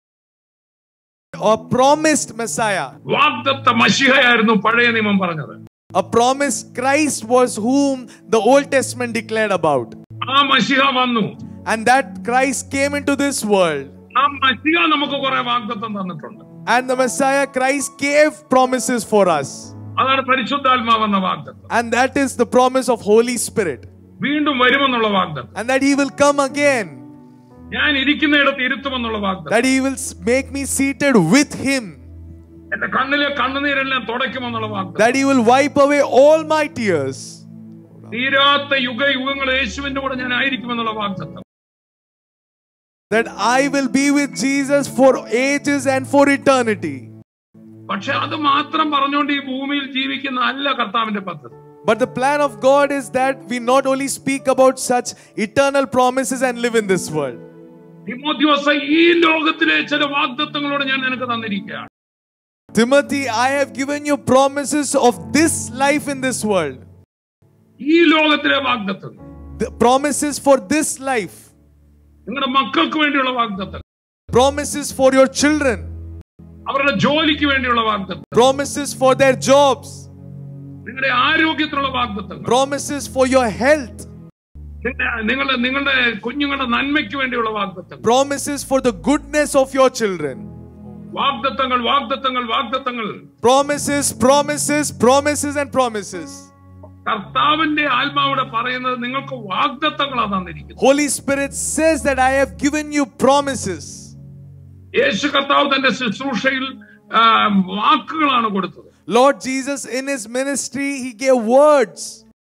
A promised Messiah. വാഗ്ദത്ത മശിഹയായിരുന്നു പഴയ നിയമം പറഞ്ഞത്. A promised Christ was whom the Old Testament declared about. ആ മശിഹ വന്നു. And that Christ came into this world. ആ മശിഹ നമുക്ക് കുറെ വാഗ്ദത്തം തന്നിട്ടുണ്ട്. And the Messiah Christ gave promises for us. അതാണ് പരിശുദ്ധാത്മാവെന്ന വാഗ്ദത്തം. And that is the promise of Holy Spirit. വീണ്ടും വരുമെന്നുള്ള വാഗ്ദത്തം. And that he will come again. ഞാൻ ഇരിക്കുന്നിടത്ത് ഇരുത്തുമെന്നുള്ള വാഗ്ദത്തം. That he will make me seated with him. എന്റെ കണ്ണിലെ കണ്ണുനീരെല്ലാം തുടയ്ക്കുമെന്നുള്ള വാഗ്ദത്തം. That he will wipe away all my tears. തീരാത്ത യുഗ യുഗങ്ങൾ യേശുവിന്റെ കൂടെ ഞാൻ ആയിരിക്കുമെന്നുള്ള വാഗ്ദത്തം. That I will be with Jesus for ages and for eternity. പക്ഷെ അത് മാത്രം പറഞ്ഞുകൊണ്ട് ഈ ഭൂമിയിൽ ജീവിക്കുന്ന അല്ല കർത്താവിന്റെ പദ്ധതി. But the plan of God is that we not only speak about such eternal promises and live in this world. തിമോഥെയോസേ, ഈ ലോകത്തിലെ ചില വാഗ്ദത്തങ്ങളോട് ഞാൻ നിനക്ക് തന്നിരിക്കുകയാണ്. Timothy, I have given you promises of this life in this world. ഈ ലോകത്തിലെ വാഗ്ദത്തങ്ങൾ, The promises for this life. നിങ്ങളുടെ മക്കൾക്ക് വേണ്ടിയുള്ള വാഗ്ദത്തങ്ങൾ, Promises for your children. അവരുടെ ജോലിക്ക് വേണ്ടിയുള്ള വാഗ്ദത്തങ്ങൾ, Promises for their jobs. നിങ്ങളുടെ ആരോഗ്യത്തിനുള്ള വാഗ്ദത്തങ്ങൾ, Promises for your health. നിങ്ങളുടെ നിങ്ങളുടെ കുഞ്ഞുങ്ങളുടെ നന്മയ്ക്ക് വേണ്ടിയുള്ള വാഗ്ദത്തങ്ങൾ, Promises for the goodness of your children. വാഗ്ദത്തങ്ങൾ വാഗ്ദത്തങ്ങൾ വാഗ്ദത്തങ്ങൾ. Promises, promises, promises and promises. കർത്താവിന്റെ ആത്മാവിടെ പറയുന്നത് നിങ്ങൾക്ക് വാഗ്ദത്തങ്ങളാണ് തന്നിരിക്കുന്നത്. Holy Spirit says that I have given you promises. യേശു കർത്താവ് തന്റെ ശുശ്രൂഷയിൽ വാക്കുകളാണ് കൊടുത്തത്. Lord Jesus in his ministry, he gave words.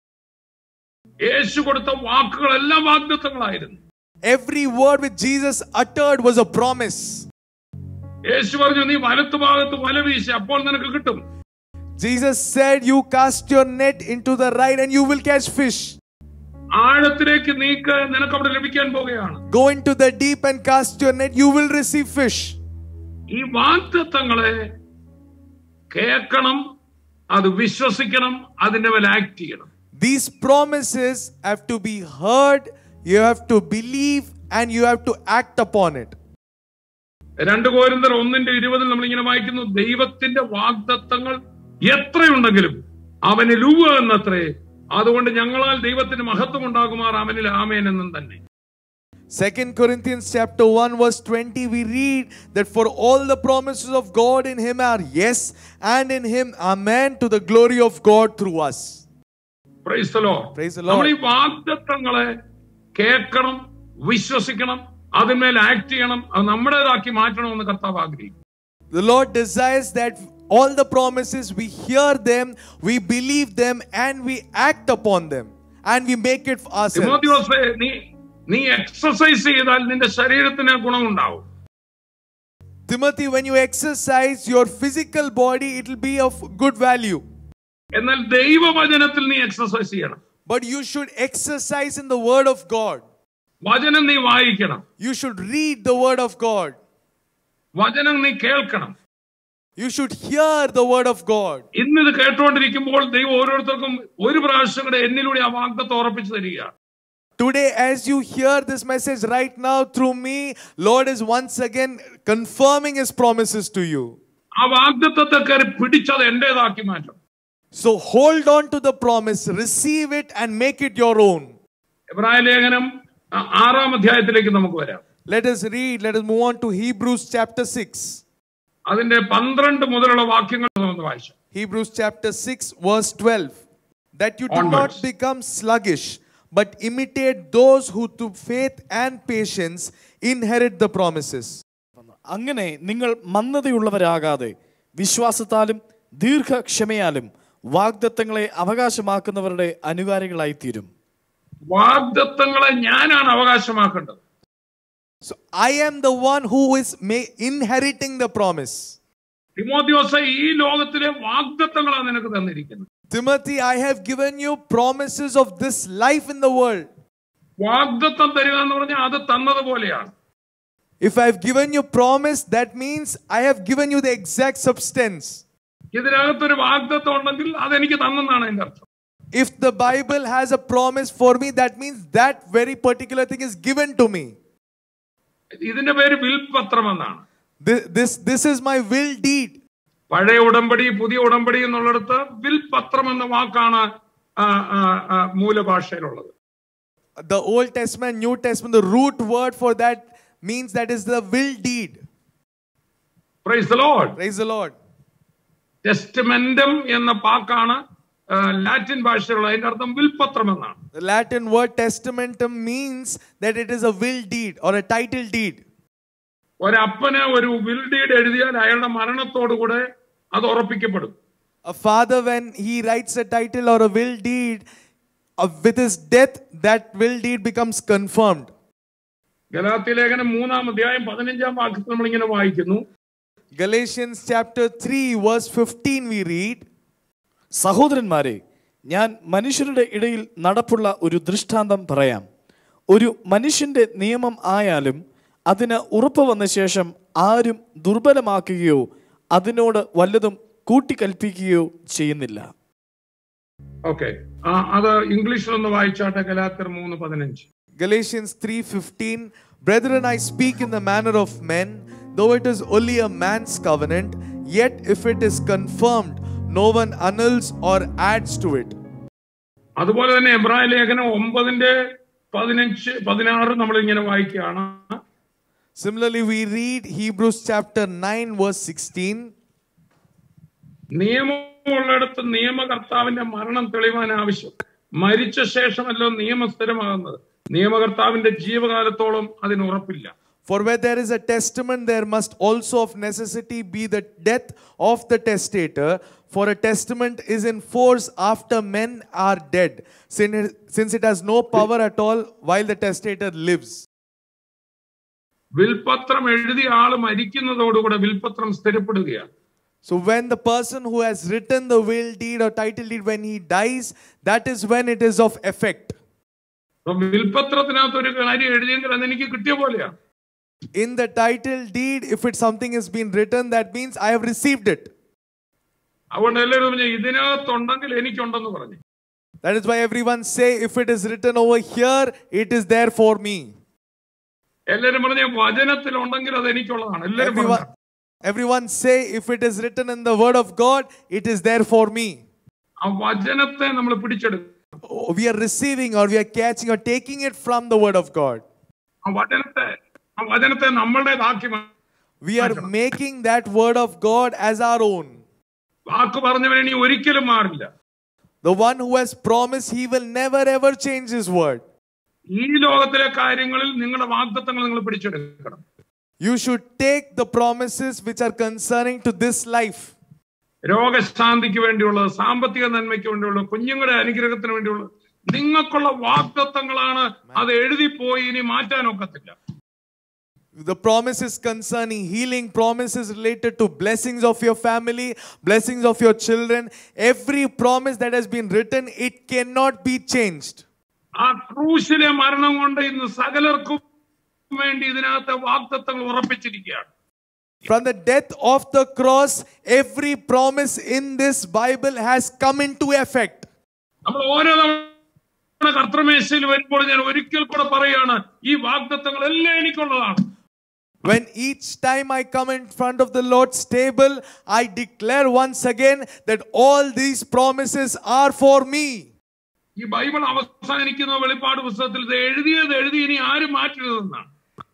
യേശു കൊടുത്ത വാക്കുകളെല്ലാം വാഗ്ദത്തങ്ങളായിരുന്നു. Every word which Jesus uttered was a promise. യേശു പറഞ്ഞു, നീ വലത്തു ഭാഗത്ത് വല വീശി, അപ്പോൾ നിനക്ക് കിട്ടും. Jesus said, you cast your net into the right and you will catch fish. ആഴത്തിലേക്ക് നീക്ക്, നിനക്ക് അവിടെ ലഭിക്കാൻ പോകുകയാണ്. Go into the deep and cast your net, you will receive fish. ഈ വാഗ്ദത്തങ്ങളെ കേൾക്കണം, അത് വിശ്വസിക്കണം, അതിന്റെ മേൽ ആക്ട് ചെയ്യണം. These promises have to be heard, you have to believe and you have to act upon it. രണ്ട് കൊരിന്ത്യർ ഒന്നിന്റെ ഇരുപതിൽ നമ്മൾ ഇങ്ങനെ വായിക്കുന്നു, ദൈവത്തിന്റെ വാഗ്ദത്തങ്ങൾ എത്രയുണ്ടെങ്കിലും അവനിൽ ഉവ്വ് എന്നത്രേ, അതുകൊണ്ട് ഞങ്ങളാൽ ദൈവത്തിന് മഹത്വം ഉണ്ടാകുമാർ അവനിൽ ആമേൻ എന്നും തന്നെ. Second Corinthians chapter one verse twenty, we read that for all the promises of God in him are yes, and in him amen, to the glory of God through us. Praise the Lord. Praise the Lord. നമ്മൾ ഈ വാഗ്ദത്തങ്ങളെ കേൾക്കണം, വിശ്വസിക്കണം, അതിന്മേൽ act ചെയ്യണം, അത് നമ്മുടേതാക്കി മാറ്റണമെന്ന് കർത്താവ് ആഗ്രഹിക്കുന്നു. The Lord desires that all the promises, we hear them, we believe them and we act upon them. and we make it for ourselves. തിമോഥെയോസേ, നീ നീ എക്സർസൈസ് ചെയ്താൽ നിന്റെ ശരീരത്തിന് ഗുണമുണ്ടാവും. Timothy, when you exercise your physical body, it will be of good value. എന്നാൽ ദൈവവചനത്തിൽ നീ exercise ചെയ്യണം. But you should exercise in the word of God. വചനം നീ വായിക്കണം. You should read the word of God. വചനം നീ കേൾക്കണം. You should hear the word of God. ഇന്നിത് കേട്ടുകൊണ്ടിരിക്കുമ്പോൾ ദൈവം ഓരോരുത്തർക്കും ഒരു പ്രാവശ്യം കൂടെ എന്നിലൂടെ ആ വാഗ്ദത്തം ഉറപ്പിച്ചു തരിക. Today, as you hear this message right now through me, Lord is once again confirming His promises to you. ആ വാഗ്ദത്തത്തെ കയറി പിടിച്ചത് എന്റേതാക്കി മാറ്റം. So hold on to the promise, receive it and make it your own. എബ്രായ ലേഖനം ആറാം അധ്യായത്തിലേക്ക് നമുക്ക് വരാം. Let us read, let us move on to Hebrews chapter six. അതിന്റെ പന്ത്രണ്ട് മുതലുള്ള വാക്യങ്ങൾ നമുക്ക് വായിച്ചു. Hebrews chapter six verse twelve. That you do Onwards. not become sluggish, but imitate those who through faith and patience inherit the promises. അങ്ങനെ നിങ്ങൾ മന്ദതയുള്ളവരാകാതെ വിശ്വാസത്താലും ദീർഘക്ഷമയാലും വാഗ്ദത്തങ്ങളെ അവകാശമാക്കുന്നവരുടെ അനുകാരികളായി തീരും. വാഗ്ദത്തങ്ങളെ ഞാനാണ് അവകാശമാക്കേണ്ടത്. So I am the one who is inheriting the promise. തിമോഥെയോസേ, ഈ ലോകത്തിലെ വാഗ്ദത്തങ്ങളാണ് നിനക്ക് തന്നിരിക്കുന്നത്. Timothy, I have given you promises of this life in the world. വാഗ്ദത്തം തരിക എന്ന് പറഞ്ഞാൽ അത് തന്നതുപോലെയാണ്. If I have given you promise, that means I have given you the exact substance. ഇതിനകത്തൊരു വാഗ്ദത്തം ഉണ്ടെങ്കിൽ അതെനിക്ക് തന്നെന്നാണ് അതിന്റെ അർത്ഥം. If the Bible has a promise for me, that means that very particular thing is given to me. ഇതിന്റെ പേര് വിൽപത്രം എന്നാണ്. This, this, this is my will deed. പഴയ ഉടമ്പടി പുതിയ ഉടമ്പടി എന്നുള്ളിടത്ത് വിൽപത്രം എന്ന വാക്കാണ് മൂലഭാഷയിലുള്ളത്. The Old Testament, New Testament, the root word for that means that is the will deed. Praise the Lord. Praise the Lord. ടെസ്റ്റമെന്റം എന്ന വാക്കാണ് ലാറ്റിൻ ഭാഷയിലുള്ള, അതിന്റെ അർത്ഥം വിൽപത്രം എന്നാണ്. The Latin word testamentum means that it is a will deed or a title deed. ഒരപ്പന് ഒരു will deed എഴുതിയാൽ അയാളുടെ മരണത്തോടുകൂടെ അത് ഉറപ്പിക്കപ്പെടും. A father, when he writes a title or a will deed, uh, with his death, that will deed becomes confirmed. Galatia ലേഖനം മൂന്നാം അധ്യായം പതിനഞ്ചാം വാക്യത്തിൽ നമ്മൾ ഇങ്ങനെ വായിക്കുന്നു. Galatians chapter three verse fifteen we read. സഹോദരന്മാരെ, ഞാൻ മനുഷ്യരുടെ ഇടയിൽ നടപ്പുള്ള ഒരു ദൃഷ്ടാന്തം പറയാം. ഒരു മനുഷ്യന്റെ നിയമം ആയാലും അതിന് ഉറപ്പ് വന്ന ശേഷം ആരും ദുർബലമാക്കുകയോ അതിനോട് വല്ലതും കൂട്ടിക്കൽപ്പിക്കുകയോ ചെയ്യുന്നില്ല. ഓക്കെ, അത് ഇംഗ്ലീഷിൽ ഒന്ന് വായിച്ചാട്ടെ. ഗലാത്യർ മൂന്ന് പതിനഞ്ച്. Galatians three fifteen. Brethren, I speak in the manner of men, though it is only a man's covenant, yet if it is confirmed, no one annuls or adds to it. അതുപോലെ തന്നെ എബ്രായ ലേഖനം ഒമ്പതിന്റെ പതിനഞ്ച് പതിനാറ് നമ്മൾ ഇങ്ങനെ വായിക്കുകയാണ്. Similarly, we read Hebrews chapter nine verse sixteen. നിയമമുള്ളിടത്ത് നിയമകർത്താവിന്റെ മരണം തെളിവാൻ ആവശ്യം. മരിച്ച ശേഷമല്ലോ നിയമം സ്ഥിരമാകുന്നത്. നിയമകർത്താവിന്റെ ജീവകാലത്തോളം അതിന് ഉറപ്പില്ല. For where there is a testament, there must also of necessity be the death of the testator. For a testament is in force after men are dead, since it has no power at all while the testator lives. വിൽപത്രം എഴുതിയ ആൾ മരിക്കുന്നതോടുകൂടെ വിൽപത്രം സ്ഥിരപ്പെടുകയാണ്. So when the person who has written the will deed or title deed, when he dies, that is when it is of effect. വിൽപത്രത്തിനകത്ത് ഒരു കാര്യം എഴുതിയെങ്കിൽ അതെനിക്ക് കിട്ടിയ പോലെയാണ്. In the title deed, if it's something has been written, that means I have received it. അതുകൊണ്ട് എല്ലാവരും പറഞ്ഞു ഇതിനകത്തുണ്ടെങ്കിൽ എനിക്കുണ്ടെന്ന് പറഞ്ഞു. That is why everyone say, if it is written over here, it is there for me. എല്ലാവരും പറഞ്ഞു വചനത്തിൽ ഉണ്ടെങ്കിൽ അത് എനിക്കുള്ളതാണ്. Everyone, everyone say, if it is written in the word of God, it is there for me. ആ വചനത്തെ നമ്മൾ പിടിച്ചെടുക്കും. We are receiving or we are catching or taking it from the word of God. ആ വചനത്തെ ആ വചനത്തെ നമ്മളുടേതാക്കി. We are making that word of God as our own. വാക്ക് പറഞ്ഞവൻ ഇനി ഒരിക്കലും മാറില്ല. The one who has promised, he will never ever change his word. ഈ ലോകത്തിലെ കാര്യങ്ങളിൽ നിങ്ങളുടെ വാഗ്ദത്തങ്ങൾ നിങ്ങൾ പിടിച്ചെടുക്കണം. You should take the promises which are concerning to this life. രോഗശാന്തിക്ക് വേണ്ടിയുള്ളത്, സാമ്പത്തിക നന്മയ്ക്ക് വേണ്ടിയുള്ളത്, കുഞ്ഞുങ്ങളുടെ അനുഗ്രഹത്തിന് വേണ്ടിയുള്ളത്, നിങ്ങൾക്കുള്ള വാഗ്ദത്തങ്ങളാണ്. അത് എഴുതിപ്പോയി, ഇനി മാറ്റാനൊക്കത്തില്ല. The promises concerning healing, promises related to blessings of your family, blessings of your children, every promise that has been written, it cannot be changed. ആ ക്രൂശിലെ മരണം കൊണ്ട് ഇന്ന് സകലർക്കും വേണ്ടി ഇതിനകത്ത് വാഗ്ദത്തങ്ങൾ ഉറപ്പിച്ചിരിക്കുകയാണ്. From the death of the cross, every promise in this Bible has come into effect. നമ്മൾ ഓരോ തവണ കർത്തൃമേശയിൽ വരുമ്പോൾ ഞാൻ ഒരിക്കൽ കൂടെ പറയാണ്, ഈ വാഗ്ദത്തങ്ങൾ എല്ലാം എനിക്കുള്ളതാണ്. When each time I come in front of the Lord's table, I declare once again that all these promises are for me. ഈ ബൈബിൾ അവസാനിക്കുന്ന വെളിപ്പാട് പുസ്തകത്തിൽ ഇത് എഴുതിയത് എഴുതി ഇനി ആരും മാറ്റരുതെന്നാണ്.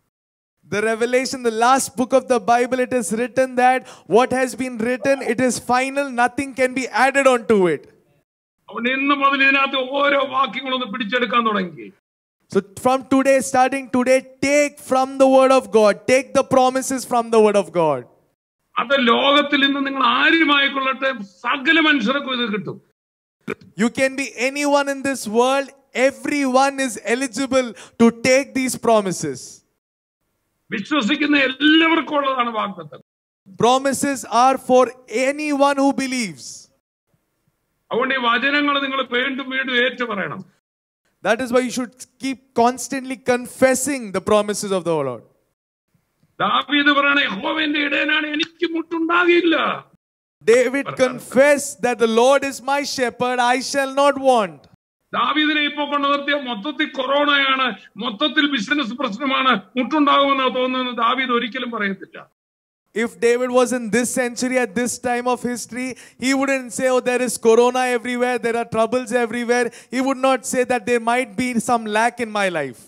The Revelation, the last book of the Bible, it is written that what has been written, it is final, nothing can be added onto it. അതുകൊണ്ട് ഇന്ന് മുതൽ ഇതിനകത്ത് ഓരോ വാക്യങ്ങളൊന്ന് പിടിച്ചെടുക്കാൻ തുടങ്ങി. So from today, starting today, take from the word of God, take the promises from the word of God. അത് ലോകത്തിൽ ഇന്ന് നിങ്ങൾ ആരുമായിക്കൊള്ളട്ടെ, സകല മനുഷ്യർക്കും ഇത് കിട്ടും. You can be anyone in this world, everyone is eligible to take these promises. വിശ്വസിക്കുന്ന എല്ലാവർക്കും ഉള്ളതാണ് വാഗ്ദത്തം. Promises are for anyone who believes. അതുകൊണ്ട് ഈ വചനങ്ങൾ നിങ്ങൾ വീണ്ടും വീണ്ടും ഏറ്റു പറയണം. That is why you should keep constantly confessing the promises of the Lord. ദാവീദ് പറയണ, യഹോവയുടെ ഇടയനാണ്, എനിക്ക് മുട്ടുണ്ടാകില്ല. David confessed that the Lord is my shepherd, I shall not want. ദാവീദിനെ ഇപ്പൊ കൊണ്ടുവരുത്തിയ മൊത്തത്തിൽ കൊറോണയാണ്, മൊത്തത്തിൽ ബിസിനസ് പ്രശ്നമാണ്, മുട്ടുണ്ടാകുമെന്ന് തോന്നുന്നു ദാവീദ് ഒരിക്കലും പറയത്തില്ല. If David was in this century at this time of history, he wouldn't say, oh, there is corona everywhere, there are troubles everywhere. He would not say that there might be some lack in my life.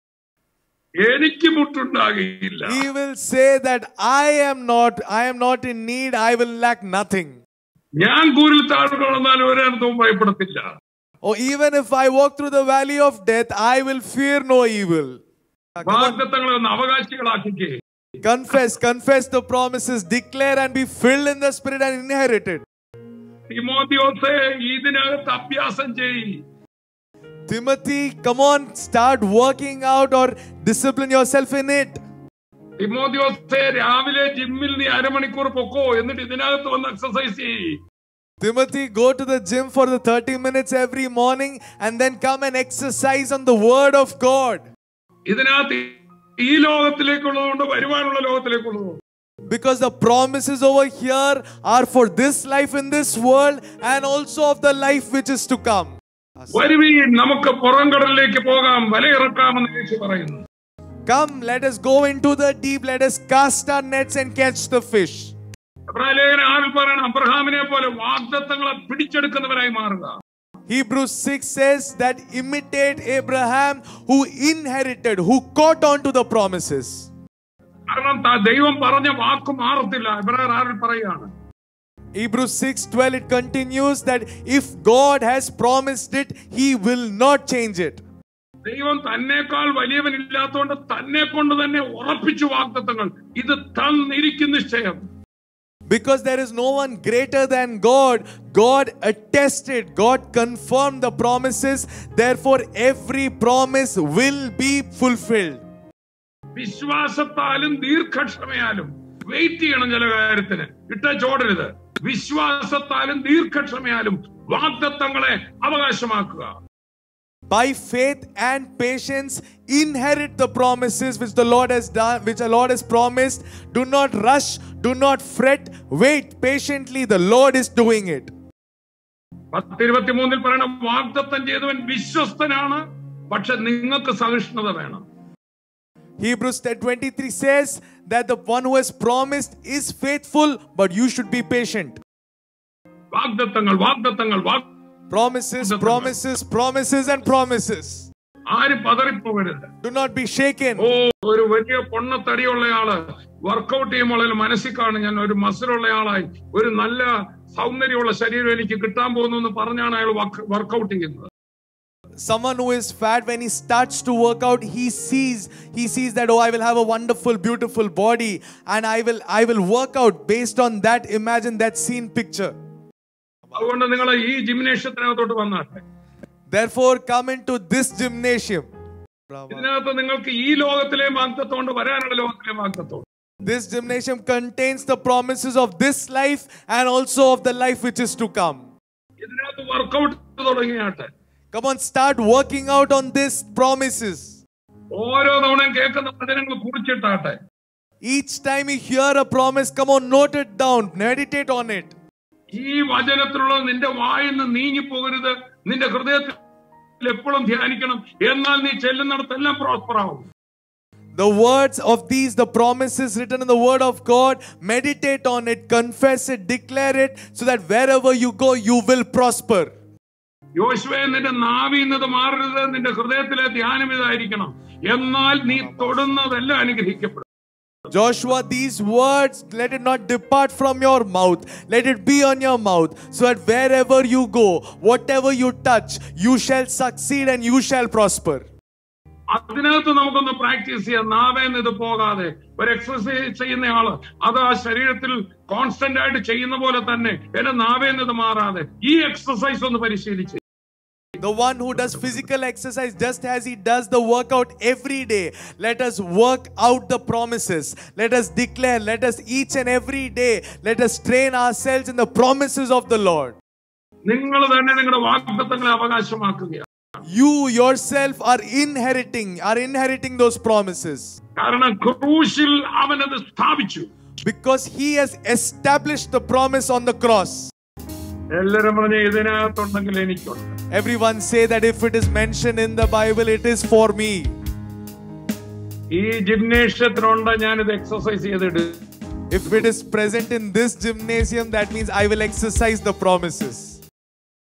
എനിക്ക് മുട്ടുണ്ടാകില്ല. He will say that I am not, I am not in need, I will lack nothing. ഞാൻ കൂരിൽ താഴ്ന്നു ഒരർത്ഥവും ഭയപ്പെടത്തില്ല. Or even if I walk through the valley of death, I will fear no evil. വാഗ്ദത്തങ്ങളെ ഒന്ന് അവകാശികളാക്കിക്കേ. Confess, confess the promises, declare and be filled in the Spirit and inherit it. തിമോഥെയോസേ, ഇതിനകത്ത് അഭ്യാസം ചെയ്യ്. Timothy, come on, start working out or discipline yourself in it. തിമോഥെയോസേ, രാവിലെ ജിമ്മിൽ നീ അരമണിക്കൂർ പൊക്കോ, എന്നിട്ട് ഇതിനകത്ത് വന്ന് എക്സസൈസ് ചെയ്യ്. Timothy, go to the gym for the thirty minutes every morning and then come and exercise on the word of God. ഇതിനകത്ത് ഈ ലോകത്തിലേക്കുള്ളതുകൊണ്ട് വരുവാനുള്ള ലോകത്തിലേക്കുള്ളതും. Because the promises over here are for this life in this world and also of the life which is to come. വരുവീൻ, നമുക്ക് പുറംകടലിലേക്ക് പോകാം, വലയിറക്കാമെന്ന് യേശു പറയുന്നു. Come, let us go into the deep, let us cast our nets and catch the fish. എബ്രായലേഖനം ആറിൽ പറയണം, അബ്രഹാമിനെ പോലെ വാഗ്ദത്തങ്ങളെ പിടിച്ചെടുക്കുന്നവരായി മാറുക. Hebrews six says that imitate Abraham who inherited, who caught on to the promises. കാരണം ദൈവം പറഞ്ഞ വാക്ക് മാറത്തില്ല. എബ്രായർ ആറിൽ പറയുകയാണ്. Hebrews six twelve, it continues that if God has promised it, He will not change it. ദൈവം തന്നേക്കാൾ വലിയവനില്ലാത്തതുകൊണ്ട് തന്നെ കൊണ്ട് തന്നെ ഉറപ്പിച്ചു വാഗ്ദത്തങ്ങൾ. ഇത് തന്നിരിക്കുന്ന നിശ്ചയം. Because there is no one greater than God, God attested, God confirmed the promises. Therefore, every promise will be fulfilled. വിശ്വാസത്താലും ദീർഘക്ഷമയാലും വെയിറ്റ് ചെയ്യണം ചില കാര്യത്തിന്. ഇട്ട ചോടരുത്. വിശ്വാസത്താലും ദീർഘക്ഷമയാലും വാഗ്ദത്തങ്ങളെ അവകാശമാക്കുക. By faith and patience, inherit the promises which the Lord has done, which the Lord has promised. Do not rush, do not fret, wait patiently. The Lord is doing it. പത്ത് ഇരുപത്തിമൂന്നിൽ പറയണം, വാഗ്ദത്തം ചെയ്തവൻ വിശ്വസ്തനാണ്, പക്ഷെ നിങ്ങൾക്ക് സഹിഷ്ണുത വേണം. Hebrews ten twenty-three says that the one who has promised is faithful, but you should be patient. വാഗ്ദത്തങ്ങൾ വാഗ്ദത്തങ്ങൾ Wagh Promises, promises, promises and promises. ആരും പതറിപ്പോകരുത്. Do not be shaken. ഓ, ഒരു വലിയ പൊണ്ണത്തടിയുള്ള ആള് വർക്കൗട്ട് ചെയ്യുമ്പോൾ മനസ്സിൽ കാണും, ഞാൻ ഒരു മസിലുള്ള ആളായി, ഒരു നല്ല സൗന്ദര്യമുള്ള ശരീരം എനിക്ക് കിട്ടാൻ പോകുന്നു എന്ന് പറഞ്ഞാണ് അയാൾ വർക്കൗട്ട് ചെയ്യുന്നത്. Someone who is fat, when he starts to work out, he sees, he sees that, oh, I will have a wonderful, beautiful body, and I will, I will work out based on that. Imagine that scene picture. അതുകൊണ്ട് നിങ്ങൾ ഈ ജിംനേഷ്യത്തിനകത്തോട്ട് വന്നാട്ടെ. Therefore, come into this gymnasium. ഇതിനകത്ത് നിങ്ങൾക്ക് ഈ ലോകത്തിലെ വാഗ്ദത്തമുണ്ട്, വരാനുള്ള ലോകത്തിലെ വാഗ്ദത്തമുണ്ട്. This gymnasium contains the promises of this life and also of the life which is to come. ഇതിനകത്ത് വർക്കൗട്ട് തുടങ്ങിയാട്ടെ. Come on, start working out on these promises. ഓരോ തവണയും കേൾക്കുന്ന വചനങ്ങൾ കുറിച്ചിട്ടാട്ടെ. Each time you hear a promise, come on, note it down, meditate on it. ഈ വചനത്തിലുള്ള നിന്റെ വായിൽ നിന്ന് നീങ്ങിപ്പോകരുത്, നിന്റെ ഹൃദയത്തിൽ എപ്പോഴും ധ്യാനിക്കണം. എന്നാൽ നീ ചെല്ലുന്നിടത്തെല്ലാം പ്രോസ്പർ ആവും. The words of these, the promises written in the word of God, meditate on it, confess it, declare it, so that wherever you go, you will prosper. യോശുവേ, നിന്റെ നാവിന്നത് മാറരുത്, നിന്റെ ഹൃദയത്തിലെ ധ്യാനം ഇതായിരിക്കണം. എന്നാൽ നീ തൊടുന്നതെല്ലാം അനുഗ്രഹിക്കപ്പെടും. Joshua, these words, let it not depart from your mouth. Let it be on your mouth, so that wherever you go, whatever you touch, you shall succeed and you shall prosper. അതിനകത്ത് നമുക്കൊന്ന് practice ചെയ്യാം. നാവേന്ന് ഇത് പോകാതെ ഒരു exercise ചെയ്യുന്ന ആള് അത് ആ ശരീരത്തിൽ കോൺസ്റ്റന്റ് ആയിട്ട് ചെയ്യുന്ന പോലെ തന്നെ എന്റെ നാവേന്ന് ഇത് മാറാതെ ഈ എക്സസൈസ് ഒന്ന് പരിശീലിച്ച്. The one who does physical exercise just as he does the workout every day, let us work out the promises. Let us declare, let us each and every day, let us train ourselves in the promises of the Lord. നിങ്ങൾ തന്നെ നിങ്ങളുടെ വാഗ്ദത്തങ്ങളെ അവകാശമാക്കുകയാണ്. You yourself are inheriting, are inheriting those promises. കാരണം ക്രൂശിൽ അവൻ അത് സ്ഥാപിച്ചു. Because he has established the promise on the cross. എല്ലാവരും പറഞ്ഞ ഇതിനകത്തുണ്ടെങ്കിൽ എനിക്കുണ്ട്. Everyone say that if it is mentioned in the Bible, it is for me. ഈ ജിംനേഷ്യത്തിലുണ്ട്, ഞാനിത് എക്സസൈസ് ചെയ്തിട്ട്. If it is present in this gymnasium, that means I will exercise the promises.